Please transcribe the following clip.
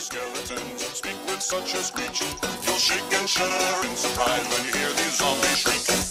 skeletons speak with such a screech. You'll shake and shudder in surprise when you hear these zombies shriek.